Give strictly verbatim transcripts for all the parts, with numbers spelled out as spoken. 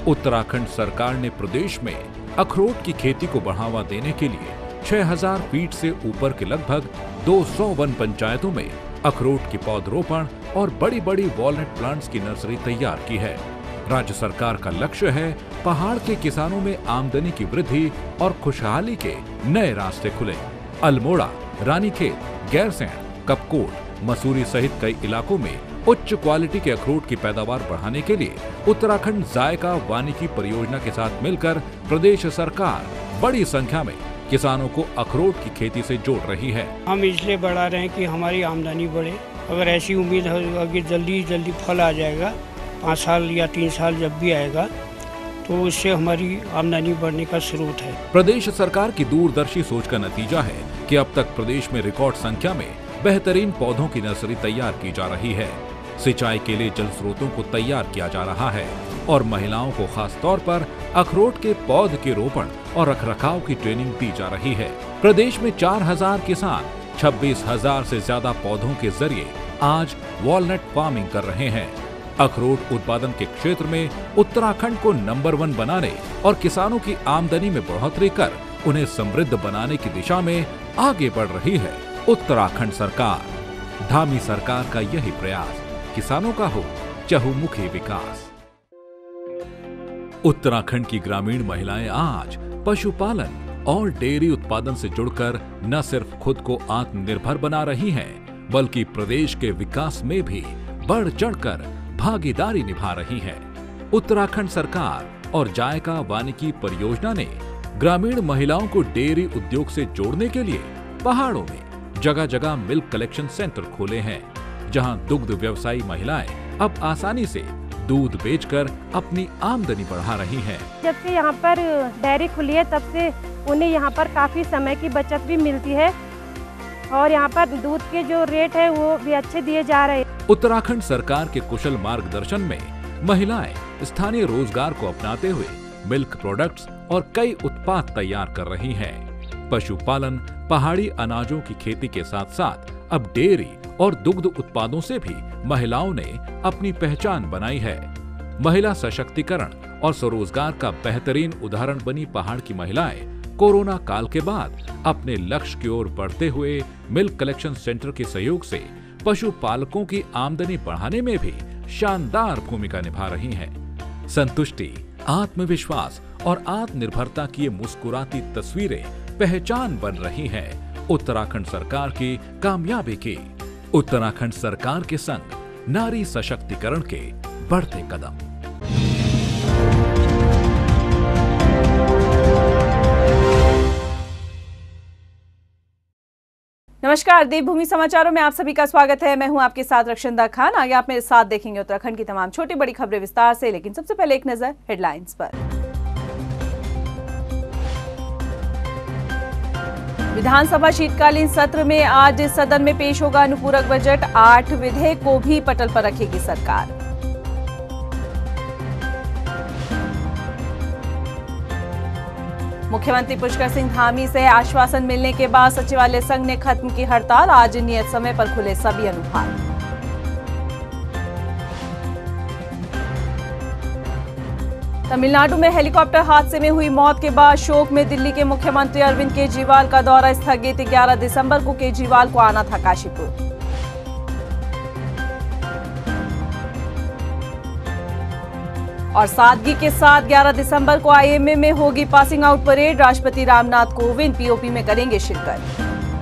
उत्तराखंड सरकार ने प्रदेश में अखरोट की खेती को बढ़ावा देने के लिए छह हज़ार फीट से ऊपर के लगभग दो सौ वन पंचायतों में अखरोट की पौधरोपण और बड़ी बड़ी वॉलनट प्लांट्स की नर्सरी तैयार की है। राज्य सरकार का लक्ष्य है पहाड़ के किसानों में आमदनी की वृद्धि और खुशहाली के नए रास्ते खुले। अल्मोड़ा, रानीखेत, गैरसैंण, कपकोट, मसूरी सहित कई इलाकों में उच्च क्वालिटी के अखरोट की पैदावार बढ़ाने के लिए उत्तराखंड जायका वानिकी परियोजना के साथ मिलकर प्रदेश सरकार बड़ी संख्या में किसानों को अखरोट की खेती से जोड़ रही है। हम इसलिए बढ़ा रहे हैं कि हमारी आमदनी बढ़े। अगर ऐसी उम्मीद होगा कि जल्दी जल्दी फल आ जाएगा, पाँच साल या तीन साल जब भी आएगा, तो उससे हमारी आमदनी बढ़ने का स्रोत है। प्रदेश सरकार की दूरदर्शी सोच का नतीजा है कि अब तक प्रदेश में रिकॉर्ड संख्या में बेहतरीन पौधों की नर्सरी तैयार की जा रही है। सिंचाई के लिए जल स्रोतों को तैयार किया जा रहा है और महिलाओं को खास तौर पर अखरोट के पौध के रोपण और रखरखाव की ट्रेनिंग दी जा रही है। प्रदेश में चार हज़ार किसान छब्बीस हज़ार से ज्यादा पौधों के जरिए आज वॉलनट फार्मिंग कर रहे हैं। अखरोट उत्पादन के क्षेत्र में उत्तराखंड को नंबर वन बनाने और किसानों की आमदनी में बढ़ोतरी कर उन्हें समृद्ध बनाने की दिशा में आगे बढ़ रही है उत्तराखंड सरकार। धामी सरकार का यही प्रयास किसानों का हो चहुमुखी विकास। उत्तराखंड की ग्रामीण महिलाएं आज पशुपालन और डेयरी उत्पादन से जुड़कर न सिर्फ खुद को आत्मनिर्भर बना रही हैं, बल्कि प्रदेश के विकास में भी बढ़ चढ़कर भागीदारी निभा रही है। उत्तराखंड सरकार और जायका वानिकी परियोजना ने ग्रामीण महिलाओं को डेयरी उद्योग से जोड़ने के लिए पहाड़ों में जगह जगह मिल्क कलेक्शन सेंटर खोले हैं, जहां दुग्ध व्यवसायी महिलाएं अब आसानी से दूध बेचकर अपनी आमदनी बढ़ा रही हैं। जब से यहाँ पर डेयरी खुली है तब से उन्हें यहाँ पर काफी समय की बचत भी मिलती है और यहाँ पर दूध के जो रेट है वो भी अच्छे दिए जा रहे हैं। उत्तराखंड सरकार के कुशल मार्गदर्शन में महिलाएं स्थानीय रोजगार को अपनाते हुए मिल्क प्रोडक्ट्स और कई उत्पाद तैयार कर रही हैं। पशुपालन, पहाड़ी अनाजों की खेती के साथ साथ अब डेयरी और दुग्ध उत्पादों से भी महिलाओं ने अपनी पहचान बनाई है। महिला सशक्तिकरण और स्वरोजगार का बेहतरीन उदाहरण बनी पहाड़ की महिलाएं कोरोना काल के बाद अपने लक्ष्य की ओर बढ़ते हुए मिल्क कलेक्शन सेंटर के सहयोग से पशुपालकों की आमदनी बढ़ाने में भी शानदार भूमिका निभा रही हैं। संतुष्टि, आत्मविश्वास और आत्मनिर्भरता की ये मुस्कुराती तस्वीरें पहचान बन रही है उत्तराखंड सरकार की कामयाबी की। उत्तराखंड सरकार के संग नारी सशक्तिकरण के बढ़ते कदम। नमस्कार, देवभूमि समाचारों में आप सभी का स्वागत है। मैं हूं आपके साथ रक्षंदा खान। आगे आप मेरे साथ देखेंगे उत्तराखंड की तमाम छोटी बड़ी खबरें विस्तार से, लेकिन सबसे पहले एक नजर हेडलाइंस पर। विधानसभा शीतकालीन सत्र में आज सदन में पेश होगा अनुपूरक बजट। आठ विधेयक को भी पटल पर रखेगी सरकार। मुख्यमंत्री पुष्कर सिंह धामी से आश्वासन मिलने के बाद सचिवालय संघ ने खत्म की हड़ताल। आज नियत समय पर खुले सभी अनुभाग। तमिलनाडु में हेलीकॉप्टर हादसे में हुई मौत के बाद शोक में दिल्ली के मुख्यमंत्री अरविंद केजरीवाल का दौरा स्थगित। ग्यारह दिसंबर को केजरीवाल को आना था काशीपुर। और सादगी के साथ ग्यारह दिसंबर को आईएमए में होगी पासिंग आउट परेड। राष्ट्रपति रामनाथ कोविंद पीओपी में करेंगे शिरकत।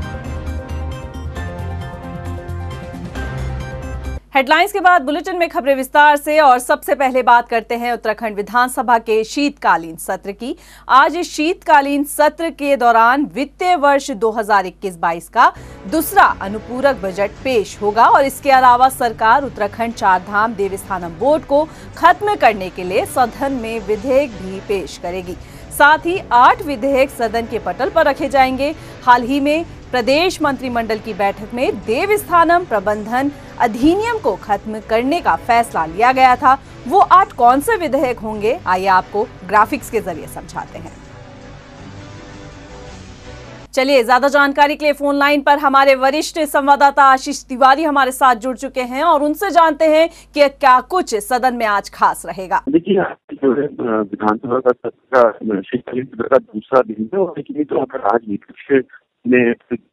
हेडलाइंस के बाद बुलेटिन में खबरें विस्तार से। और सबसे पहले बात करते हैं उत्तराखंड विधानसभा के शीतकालीन सत्र की। आज इस शीतकालीन सत्र के दौरान वित्तीय वर्ष दो हज़ार इक्कीस बाईस का दूसरा अनुपूरक बजट पेश होगा और इसके अलावा सरकार उत्तराखंड चार धाम देवस्थानम बोर्ड को खत्म करने के लिए सदन में विधेयक भी पेश करेगी। साथ ही आठ विधेयक सदन के पटल पर रखे जाएंगे। हाल ही में प्रदेश मंत्रिमंडल की बैठक में देवस्थानम प्रबंधन अधिनियम को खत्म करने का फैसला लिया गया था। वो आठ कौन से विधेयक होंगे, आइए आपको ग्राफिक्स के जरिए समझाते हैं। चलिए, ज्यादा जानकारी के लिए फोन लाइन पर हमारे वरिष्ठ संवाददाता आशीष तिवारी हमारे साथ जुड़ चुके हैं और उनसे जानते हैं कि क्या कुछ सदन में आज खास रहेगा। देखिए, जो है विधानसभा का सत्र का शीतकालीन सत्र का दूसरा दिन है और लेकिन तो अगर आज विपक्ष ने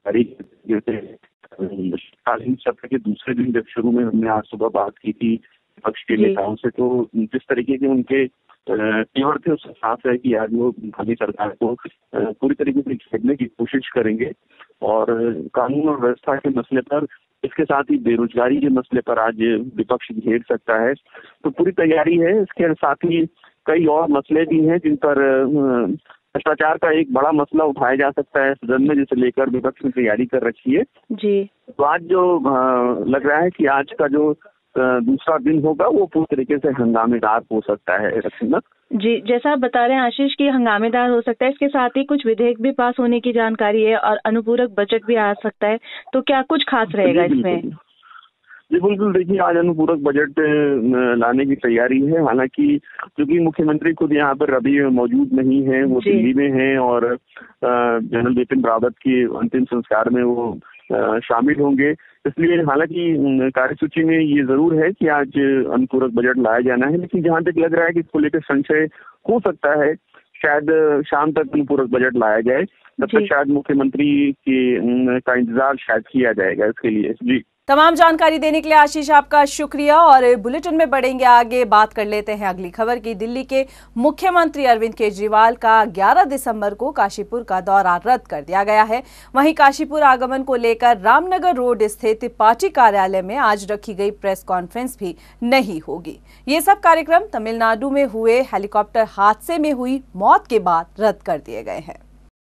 शीतकालीन सत्र के दूसरे दिन जब शुरू में हमने आज सुबह बात की थी विपक्ष के नेताओं से, तो जिस तरीके के उनके तेवर थे उससे साफ है कि आज वो भावी सरकार को पूरी तरीके से घेरने की कोशिश करेंगे और कानून और व्यवस्था के मसले पर, इसके साथ ही बेरोजगारी के मसले पर आज विपक्ष घेर सकता है। तो पूरी तैयारी है। इसके साथ ही कई और मसले भी हैं जिन पर भ्रष्टाचार का एक बड़ा मसला उठाया जा सकता है सदन में, जिसे लेकर विपक्ष ने तैयारी कर रखी है जी। तो आज जो लग रहा है कि आज का जो दूसरा दिन होगा वो पूरी तरीके से हंगामेदार हो सकता है। रचना जी, जैसा आप बता रहे हैं आशीष की हंगामेदार हो सकता है, इसके साथ ही कुछ विधेयक भी पास होने की जानकारी है और अनुपूरक बजट भी आ सकता है, तो क्या कुछ खास रहेगा इसमें? जी बिल्कुल, देखिए आज अनुपूरक बजट लाने की तैयारी है। हालांकि क्योंकि मुख्यमंत्री खुद यहाँ पर अभी मौजूद नहीं है, वो दिल्ली में हैं और जनरल बिपिन रावत के अंतिम संस्कार में वो शामिल होंगे, इसलिए हालांकि कार्यसूची में ये जरूर है कि आज अनुपूरक बजट लाया जाना है, लेकिन जहां तक लग रहा है कि इसको लेकर संशय हो सकता है, शायद शाम तक अनुपूरक बजट लाया जाए, तब तक शायद मुख्यमंत्री के का इंतजार शायद किया जाएगा इसके लिए। जी, तमाम जानकारी देने के लिए आशीष आपका शुक्रिया। और बुलेटिन में बढ़ेंगे आगे, बात कर लेते हैं अगली खबर की। दिल्ली के मुख्यमंत्री अरविंद केजरीवाल का ग्यारह दिसंबर को काशीपुर का दौरा रद्द कर दिया गया है। वहीं काशीपुर आगमन को लेकर रामनगर रोड स्थित पार्टी कार्यालय में आज रखी गई प्रेस कॉन्फ्रेंस भी नहीं होगी। ये सब कार्यक्रम तमिलनाडु में हुए हेलीकॉप्टर हादसे में हुई मौत के बाद रद्द कर दिए गए हैं।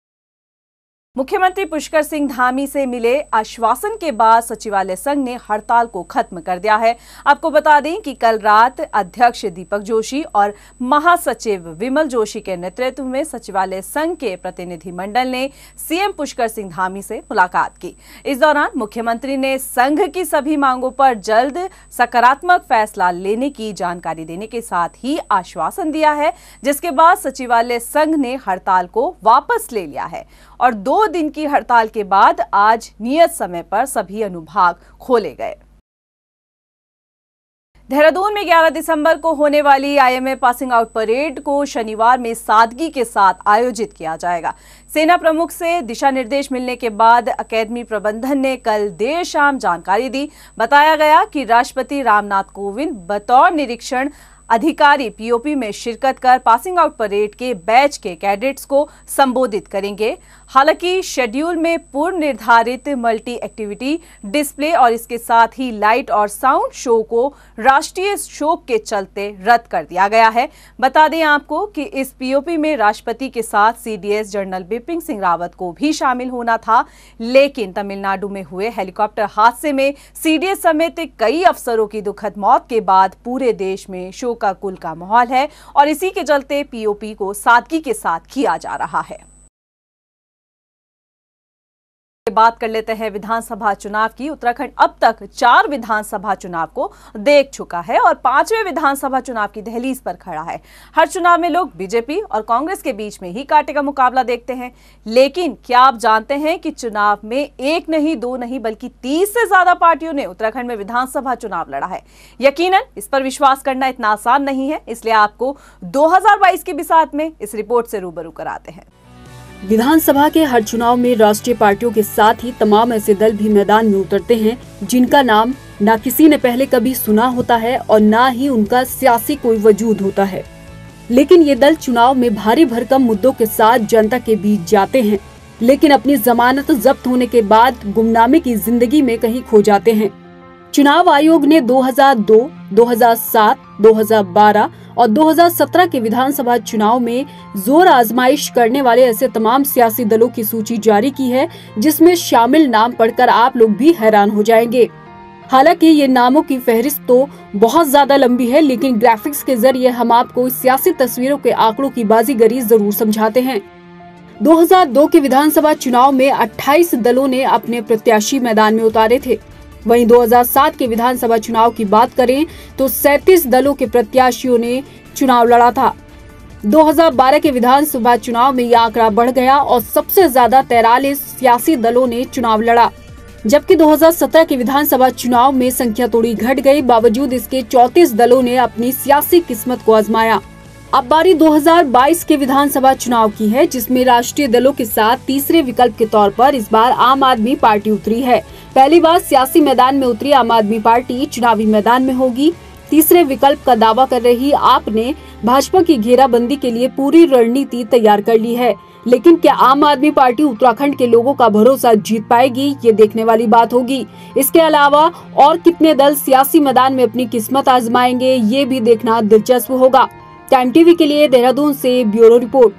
मुख्यमंत्री पुष्कर सिंह धामी से मिले आश्वासन के बाद सचिवालय संघ ने हड़ताल को खत्म कर दिया है। आपको बता दें कि कल रात अध्यक्ष दीपक जोशी और महासचिव विमल जोशी के नेतृत्व में सचिवालय संघ के प्रतिनिधि मंडल ने सीएम पुष्कर सिंह धामी से मुलाकात की। इस दौरान मुख्यमंत्री ने संघ की सभी मांगों पर जल्द सकारात्मक फैसला लेने की जानकारी देने के साथ ही आश्वासन दिया है, जिसके बाद सचिवालय संघ ने हड़ताल को वापस ले लिया है और दो दिन की हड़ताल के बाद आज नियत समय पर सभी अनुभाग खोले गए। देहरादून में ग्यारह दिसंबर को होने वाली आईएमए पासिंग आउट परेड को शनिवार में सादगी के साथ आयोजित किया जाएगा। सेना प्रमुख से दिशा निर्देश मिलने के बाद अकेडमी प्रबंधन ने कल देर शाम जानकारी दी। बताया गया कि राष्ट्रपति रामनाथ कोविंद बतौर निरीक्षण अधिकारी पीओपी में शिरकत कर पासिंग आउट परेड के बैच के कैडेट्स को संबोधित करेंगे। हालांकि शेड्यूल में पूर्व निर्धारित मल्टी एक्टिविटी डिस्प्ले और इसके साथ ही लाइट और साउंड शो को राष्ट्रीय शोक के चलते रद्द कर दिया गया है। बता दें आपको कि इस पीओपी में राष्ट्रपति के साथ सीडीएस जनरल बिपिन सिंह रावत को भी शामिल होना था, लेकिन तमिलनाडु में हुए हेलीकॉप्टर हादसे में सीडीएस समेत कई अफसरों की दुखद मौत के बाद पूरे देश में शोक का कुल का माहौल है और इसी के चलते पीओपी को सादगी के साथ किया जा रहा है। बात कर लेते हैं विधानसभा चुनाव की। उत्तराखंड अब तक चार विधानसभा चुनाव को देख चुका है और पांचवें विधानसभा चुनाव की दहलीज पर खड़ा है। हर चुनाव में लोग बीजेपी और कांग्रेस के बीच में ही कांटे का मुकाबला देखते हैं, लेकिन क्या आप जानते हैं कि चुनाव में एक नहीं, दो नहीं, बल्कि तीस से ज्यादा पार्टियों ने उत्तराखंड में विधानसभा चुनाव लड़ा है। यकीनन इस पर विश्वास करना इतना आसान नहीं है, इसलिए आपको दो हजार बाईस की बिसात में इस रिपोर्ट से रूबरू कराते हैं। विधानसभा के हर चुनाव में राष्ट्रीय पार्टियों के साथ ही तमाम ऐसे दल भी मैदान में उतरते हैं जिनका नाम न किसी ने पहले कभी सुना होता है और न ही उनका सियासी कोई वजूद होता है, लेकिन ये दल चुनाव में भारी भरकम मुद्दों के साथ जनता के बीच जाते हैं, लेकिन अपनी जमानत जब्त होने के बाद गुमनामी की जिंदगी में कहीं खो जाते हैं। चुनाव आयोग ने दो हज़ार दो, दो हज़ार सात, दो हज़ार बारह और दो हज़ार सत्रह के विधानसभा चुनाव में जोर आजमाइश करने वाले ऐसे तमाम सियासी दलों की सूची जारी की है, जिसमें शामिल नाम पढ़कर आप लोग भी हैरान हो जाएंगे। हालांकि ये नामों की फहरिस्त तो बहुत ज्यादा लंबी है, लेकिन ग्राफिक्स के जरिए हम आपको सियासी तस्वीरों के आंकड़ों की बाजीगरी जरूर समझाते हैं। दो हज़ार दो के विधानसभा चुनाव में अट्ठाईस दलों ने अपने प्रत्याशी मैदान में उतारे थे। वहीं दो हज़ार सात के विधानसभा चुनाव की बात करें तो सैंतीस दलों के प्रत्याशियों ने चुनाव लड़ा था। दो हज़ार बारह के विधानसभा चुनाव में यह आंकड़ा बढ़ गया और सबसे ज्यादा तैंतालीस सियासी दलों ने चुनाव लड़ा, जबकि दो हज़ार सत्रह के विधानसभा चुनाव में संख्या थोड़ी घट गई। बावजूद इसके चौंतीस दलों ने अपनी सियासी किस्मत को आजमाया। अब बारी दो हज़ार बाईस के विधानसभा चुनाव की है, जिसमें राष्ट्रीय दलों के साथ तीसरे विकल्प के तौर पर इस बार आम आदमी पार्टी उतरी है। पहली बार सियासी मैदान में उतरी आम आदमी पार्टी चुनावी मैदान में होगी। तीसरे विकल्प का दावा कर रही आप ने भाजपा की घेराबंदी के लिए पूरी रणनीति तैयार कर ली है, लेकिन क्या आम आदमी पार्टी उत्तराखंड के लोगों का भरोसा जीत पाएगी, ये देखने वाली बात होगी। इसके अलावा और कितने दल सियासी मैदान में अपनी किस्मत आजमाएंगे, ये भी देखना दिलचस्प होगा। टाइम टीवी के लिए देहरादून से ब्यूरो रिपोर्ट।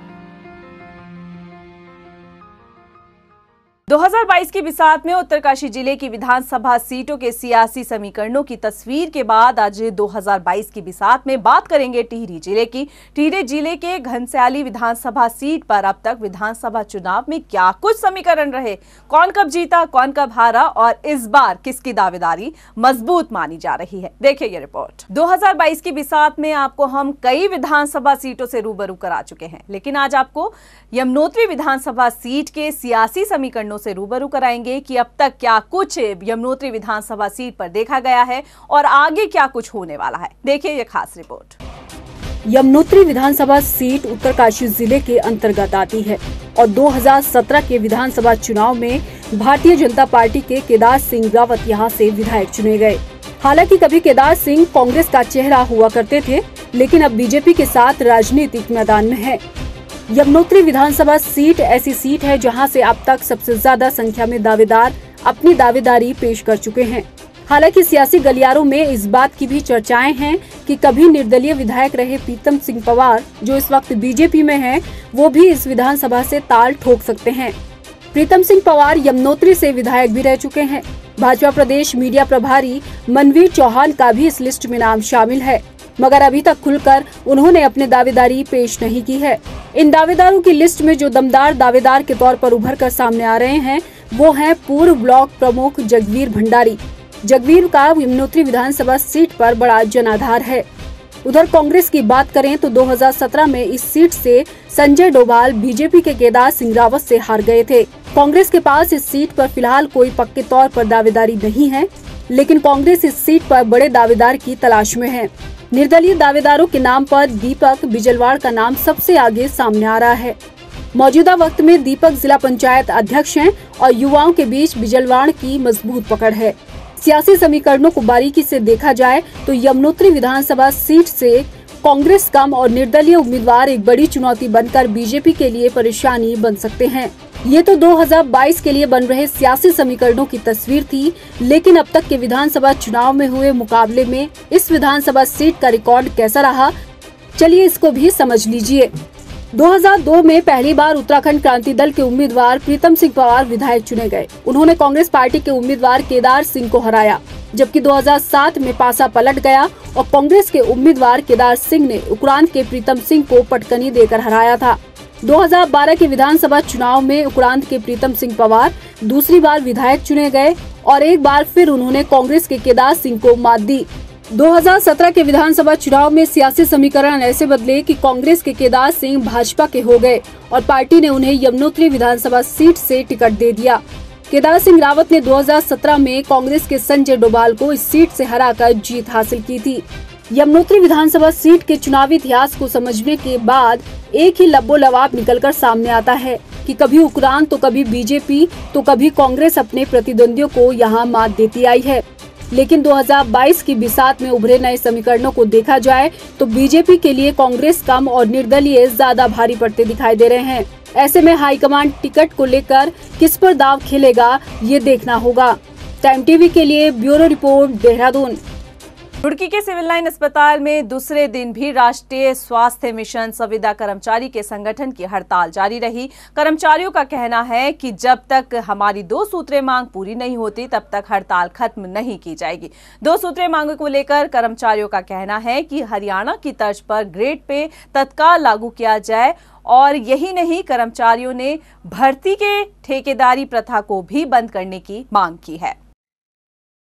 दो हज़ार बाईस की बिसात में उत्तरकाशी जिले की विधानसभा सीटों के सियासी समीकरणों की तस्वीर के बाद आज दो हज़ार बाईस की बिसात में बात करेंगे टिहरी जिले की। टिहरी जिले के घनसाली विधानसभा सीट पर अब तक विधानसभा चुनाव में क्या कुछ समीकरण रहे, कौन कब जीता, कौन कब हारा और इस बार किसकी दावेदारी मजबूत मानी जा रही है, देखिए ये रिपोर्ट। दो हज़ार बाईस की बिसात में आपको हम कई विधानसभा सीटों से रूबरू करा चुके हैं, लेकिन आज आपको यमुनोत्री विधानसभा सीट के सियासी समीकरणों से रूबरू कराएंगे कि अब तक क्या कुछ यमुनोत्री विधानसभा सीट पर देखा गया है और आगे क्या कुछ होने वाला है, देखिए ये खास रिपोर्ट। यमुनोत्री विधानसभा सीट उत्तरकाशी जिले के अंतर्गत आती है और दो हज़ार सत्रह के विधानसभा चुनाव में भारतीय जनता पार्टी के केदार सिंह रावत यहां से विधायक चुने गए। हालांकि कभी केदार सिंह कांग्रेस का चेहरा हुआ करते थे, लेकिन अब बीजेपी के साथ राजनीतिक मैदान में है। यमुनोत्री विधानसभा सीट ऐसी सीट है जहां से अब तक सबसे ज्यादा संख्या में दावेदार अपनी दावेदारी पेश कर चुके हैं। हालांकि सियासी गलियारों में इस बात की भी चर्चाएं हैं कि कभी निर्दलीय विधायक रहे प्रीतम सिंह पवार, जो इस वक्त बीजेपी में हैं, वो भी इस विधानसभा से ताल ठोक सकते हैं। प्रीतम सिंह पवार यमुनोत्री से विधायक भी रह चुके हैं। भाजपा प्रदेश मीडिया प्रभारी मनवीर चौहान का भी इस लिस्ट में नाम शामिल है, मगर अभी तक खुलकर उन्होंने अपनी दावेदारी पेश नहीं की है। इन दावेदारों की लिस्ट में जो दमदार दावेदार के तौर पर उभर कर सामने आ रहे हैं, वो हैं पूर्व ब्लॉक प्रमुख जगवीर भंडारी। जगवीर का यमुनोत्री विधानसभा सीट पर बड़ा जनाधार है। उधर कांग्रेस की बात करें तो दो हज़ार सत्रह में इस सीट से संजय डोभाल बीजेपी के केदार सिंह रावत से हार गए थे। कांग्रेस के पास इस सीट पर फिलहाल कोई पक्के तौर पर दावेदारी नहीं है, लेकिन कांग्रेस इस सीट पर बड़े दावेदार की तलाश में है। निर्दलीय दावेदारों के नाम पर दीपक बिजलवाड़ का नाम सबसे आगे सामने आ रहा है। मौजूदा वक्त में दीपक जिला पंचायत अध्यक्ष हैं और युवाओं के बीच बिजलवाड़ की मजबूत पकड़ है। सियासी समीकरणों को बारीकी से देखा जाए तो यमुनोत्री विधानसभा सीट से कांग्रेस कम और निर्दलीय उम्मीदवार एक बड़ी चुनौती बनकर बीजेपी के लिए परेशानी बन सकते हैं। ये तो दो हज़ार बाईस के लिए बन रहे सियासी समीकरणों की तस्वीर थी, लेकिन अब तक के विधानसभा चुनाव में हुए मुकाबले में इस विधानसभा सीट का रिकॉर्ड कैसा रहा, चलिए इसको भी समझ लीजिए। दो हज़ार दो में पहली बार उत्तराखंड क्रांति दल के उम्मीदवार प्रीतम सिंह पवार विधायक चुने गए। उन्होंने कांग्रेस पार्टी के उम्मीदवार केदार सिंह को हराया, जबकि दो हज़ार सात में पासा पलट गया और कांग्रेस के उम्मीदवार केदार सिंह ने उक्रांद के प्रीतम सिंह को पटकनी देकर हराया था। दो हज़ार बारह के विधानसभा चुनाव में उक्रांद के प्रीतम सिंह पवार दूसरी बार विधायक चुने गए और एक बार फिर उन्होंने कांग्रेस के केदार सिंह को मात दी। दो हज़ार सत्रह के विधानसभा चुनाव में सियासी समीकरण ऐसे बदले कि कांग्रेस के केदार सिंह भाजपा के हो गए और पार्टी ने उन्हें यमुनोत्री विधानसभा सीट से टिकट दे दिया। केदार सिंह रावत ने दो हज़ार सत्रह में कांग्रेस के संजय डोभाल को इस सीट से हराकर जीत हासिल की थी। यमुनोत्री विधानसभा सीट के चुनावी इतिहास को समझने के बाद एक ही लब्बो लवाब निकलकर सामने आता है कि कभी उक्रांद तो कभी बीजेपी तो कभी कांग्रेस अपने प्रतिद्वंदियों को यहां मात देती आई है। लेकिन दो हज़ार बाईस की बिसात में उभरे नए समीकरणों को देखा जाए तो बीजेपी के लिए कांग्रेस कम और निर्दलीय ज्यादा भारी पड़ते दिखाई दे रहे हैं। ऐसे में हाईकमान टिकट को लेकर किस पर दाव खेलेगा, ये देखना होगा। टाइम टीवी के लिए ब्यूरो रिपोर्ट, देहरादून। रुड़की के सिविल लाइन अस्पताल में दूसरे दिन भी राष्ट्रीय स्वास्थ्य मिशन संविदा कर्मचारी के संगठन की हड़ताल जारी रही। कर्मचारियों का कहना है कि जब तक हमारी दो सूत्रीय मांग पूरी नहीं होती तब तक हड़ताल खत्म नहीं की जाएगी। दो सूत्रीय मांगों को लेकर कर्मचारियों का कहना है कि हरियाणा की तर्ज पर ग्रेड पे तत्काल लागू किया जाए और यही नहीं, कर्मचारियों ने भर्ती के ठेकेदारी प्रथा को भी बंद करने की मांग की है।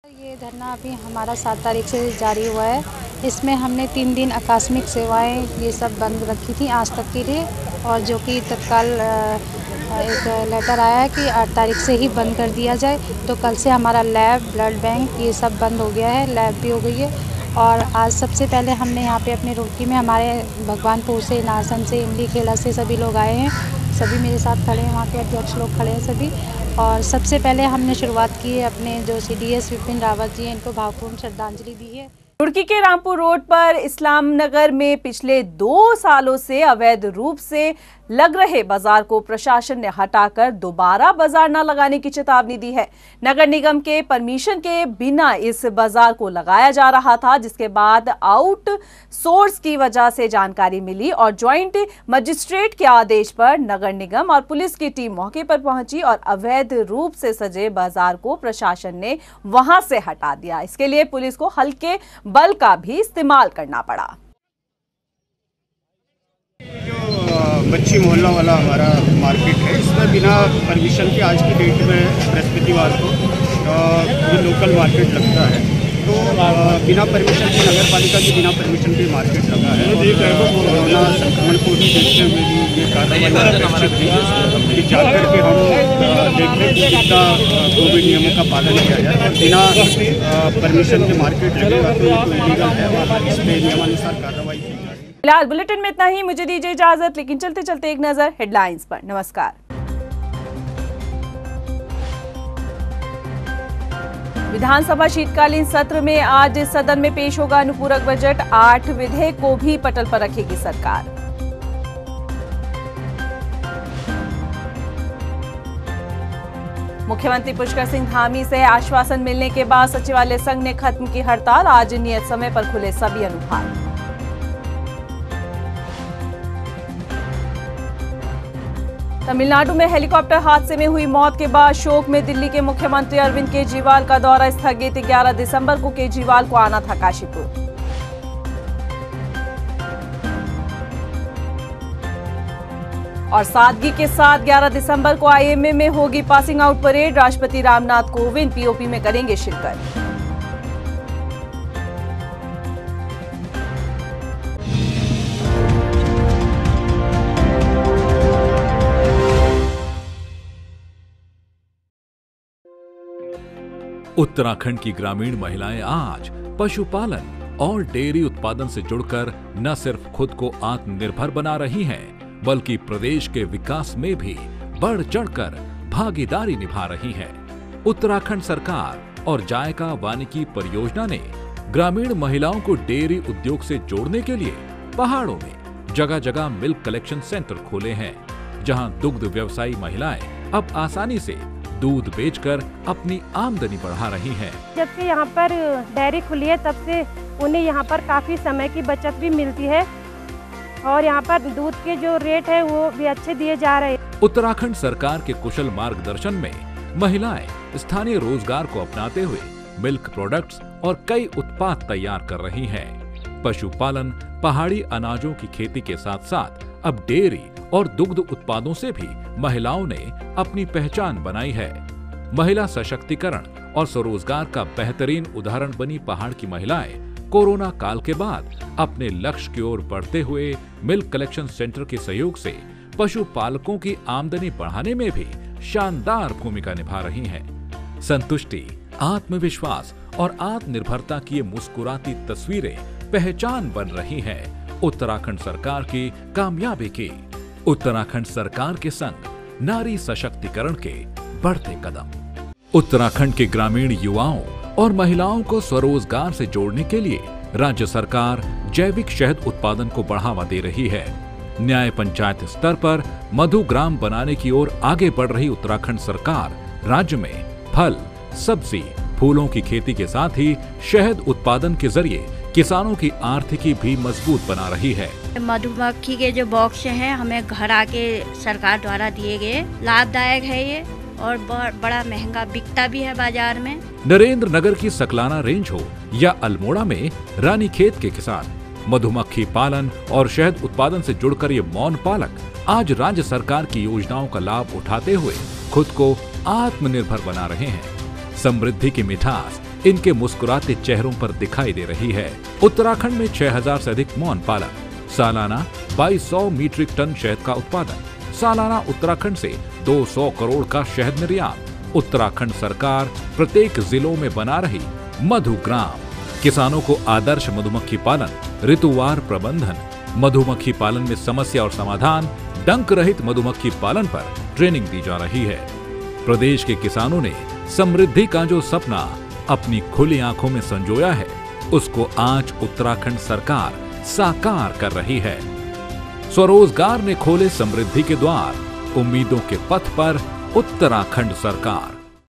ये धरना अभी हमारा सात तारीख से जारी हुआ है। इसमें हमने तीन दिन आकस्मिक सेवाएं ये सब बंद रखी थी आज तक के लिए, और जो कि तत्काल एक लेटर आया है कि आठ तारीख से ही बंद कर दिया जाए। तो कल से हमारा लैब, ब्लड बैंक ये सब बंद हो गया है, लैब भी हो गई है। और आज सबसे पहले हमने यहाँ पे अपने रुड़की में हमारे भगवानपुर से, नासन से, इमली खेड़ा से सभी लोग आए हैं। सभी मेरे साथ खड़े हैं, वहाँ के अध्यक्ष लोग खड़े हैं सभी। और सबसे पहले हमने शुरुआत की है अपने जो C D S Vipin Rawat ji हैं, इनको भावपूर्ण श्रद्धांजलि दी है। रुड़की के रामपुर रोड पर इस्लाम नगर में पिछले दो सालों से अवैध रूप से लग रहे बाजार को प्रशासन ने हटाकर दोबारा बाजार न लगाने की चेतावनी दी है। नगर निगम के परमिशन के बिना इस बाजार को लगाया जा रहा था, जिसके बाद आउट सोर्स की वजह से जानकारी मिली और ज्वाइंट मजिस्ट्रेट के आदेश पर नगर निगम और पुलिस की टीम मौके पर पहुंची और अवैध रूप से सजे बाजार को प्रशासन ने वहां से हटा दिया। इसके लिए पुलिस को हल्के बल का भी इस्तेमाल करना पड़ा। बच्ची मोहल्ला वाला हमारा मार्केट है, इसमें बिना परमिशन के आज की डेट में बृहस्पतिवार को ये लोकल मार्केट लगता है। तो बिना परमिशन के नगर पालिका की बिना परमिशन के मार्केट लगा है। कोरोना संक्रमण को भी देखते हुए भी ये कार्रवाई अपेक्षित थी कि जा करके हम देखें कि कितना कोविड नियमों का पालन किया जाए। और बिना परमिशन के मार्केट लगेगा तो ये तो इलीगल है और इस पर नियमानुसार कार्रवाई की जाए। फिलहाल बुलेटिन में इतना ही। मुझे दीजिए इजाजत, लेकिन चलते चलते एक नजर हेडलाइंस पर। नमस्कार। विधानसभा शीतकालीन सत्र में आज सदन में पेश होगा अनुपूरक बजट। आठ विधेयक को भी पटल पर रखेगी सरकार। मुख्यमंत्री पुष्कर सिंह धामी से आश्वासन मिलने के बाद सचिवालय संघ ने खत्म की हड़ताल। आज नियत समय पर खुले सभी अनुभाग। तमिलनाडु में हेलीकॉप्टर हादसे में हुई मौत के बाद शोक में दिल्ली के मुख्यमंत्री अरविंद केजरीवाल का दौरा स्थगित। ग्यारह दिसंबर को केजरीवाल को आना था काशीपुर। और सादगी के साथ ग्यारह दिसंबर को आई एम ए में होगी पासिंग आउट परेड। राष्ट्रपति Ramnath Kovind P O P में करेंगे शिरकत। उत्तराखंड की ग्रामीण महिलाएं आज पशुपालन और डेयरी उत्पादन से जुड़कर न सिर्फ खुद को आत्मनिर्भर बना रही हैं, बल्कि प्रदेश के विकास में भी बढ़ चढ़कर भागीदारी निभा रही हैं। उत्तराखंड सरकार और जायका वानिकी परियोजना ने ग्रामीण महिलाओं को डेयरी उद्योग से जोड़ने के लिए पहाड़ों में जगह जगह मिल्क कलेक्शन सेंटर खोले हैं, जहां दुग्ध व्यवसायी महिलाएं अब आसानी से दूध बेचकर अपनी आमदनी बढ़ा रही हैं। जब से यहाँ पर डेयरी खुली है तब से उन्हें यहाँ पर काफ़ी समय की बचत भी मिलती है और यहाँ पर दूध के जो रेट है वो भी अच्छे दिए जा रहे हैं। उत्तराखंड सरकार के कुशल मार्गदर्शन में महिलाएं स्थानीय रोजगार को अपनाते हुए मिल्क प्रोडक्ट्स और कई उत्पाद तैयार कर रही हैं। पशुपालन, पहाड़ी अनाजों की खेती के साथ साथ अब डेयरी और दुग्ध उत्पादों से भी महिलाओं ने अपनी पहचान बनाई है। महिला सशक्तिकरण और स्वरोजगार का बेहतरीन उदाहरण बनी पहाड़ की महिलाएं कोरोना काल के बाद अपने लक्ष्य की ओर बढ़ते हुए मिल्क कलेक्शन सेंटर के सहयोग से पशुपालकों की आमदनी बढ़ाने में भी शानदार भूमिका निभा रही हैं। संतुष्टि, आत्मविश्वास और आत्मनिर्भरता की ये मुस्कुराती तस्वीरें पहचान बन रही हैं उत्तराखंड सरकार की कामयाबी की। उत्तराखंड सरकार के संग नारी सशक्तिकरण के बढ़ते कदम। उत्तराखंड के ग्रामीण युवाओं और महिलाओं को स्वरोजगार से जोड़ने के लिए राज्य सरकार जैविक शहद उत्पादन को बढ़ावा दे रही है। न्याय पंचायत स्तर पर मधु ग्राम बनाने की ओर आगे बढ़ रही उत्तराखंड सरकार राज्य में फल, सब्जी, फूलों की खेती के साथ ही शहद उत्पादन के जरिए किसानों की आर्थिकी भी मजबूत बना रही है। मधुमक्खी के जो बॉक्स हैं हमें घर आके सरकार द्वारा दिए गए, लाभदायक है ये और बड़ा महंगा बिकता भी है बाजार में। नरेंद्र नगर की सकलाना रेंज हो या अल्मोड़ा में रानीखेत के किसान मधुमक्खी पालन और शहद उत्पादन से जुड़कर ये मौन पालक आज राज्य सरकार की योजनाओं का लाभ उठाते हुए खुद को आत्मनिर्भर बना रहे हैं। समृद्धि की मिठास इनके मुस्कुराते चेहरों पर दिखाई दे रही है। उत्तराखंड में छह हज़ार से अधिक मौन पालक, सालाना बाईस सौ मीट्रिक टन शहद का उत्पादन, सालाना उत्तराखंड से दो सौ करोड़ का शहद निर्यात। उत्तराखंड सरकार प्रत्येक जिलों में बना रही मधुग्राम, किसानों को आदर्श मधुमक्खी पालन, ऋतुवार प्रबंधन, मधुमक्खी पालन में समस्या और समाधान, डंक रहित मधुमक्खी पालन पर ट्रेनिंग दी जा रही है। प्रदेश के किसानों ने समृद्धि का जो सपना अपनी खुली आंखों में संजोया है, उसको आज उत्तराखंड सरकार साकार कर रही है। स्वरोजगार ने खोले समृद्धि के द्वार, उम्मीदों के पथ पर उत्तराखंड सरकार।